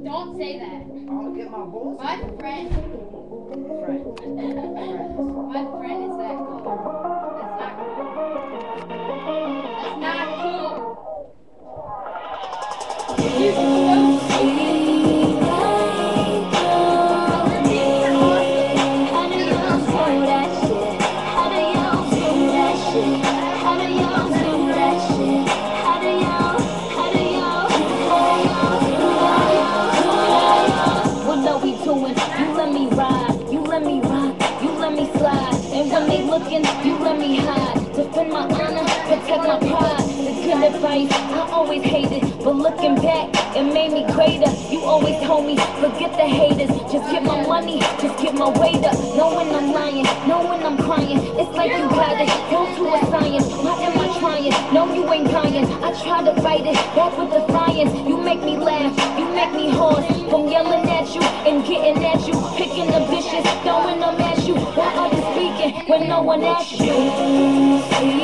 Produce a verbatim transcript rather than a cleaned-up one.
Don't say that. I'm gonna get my balls. My friend. Friend. My friend is that color. That's not cool. That's not cool. You're so sweet. Color things are awesome. How do y'all do that shit? How do y'all do that shit? How do y'all do that shit? How do y'all, how do y'all, how do y'all, what are we doing? You let me ride, you let me rock, you let me slide. And when they looking, you let me hide. Defend my honor, protect my pride. The good advice, I always hated, but looking back, it made me greater. You always told me, forget the haters. Just get my money, just get my weight up. Know when I'm lying, know when I'm crying. It's like you got it, go to a science. Why am I trying? No, you ain't dying. I try to fight it, back with defiance. You make me laugh, you make me hoarse. From yelling at you and getting at you, picking the vicious, throwing them at you. Why are you speaking when no one asks you?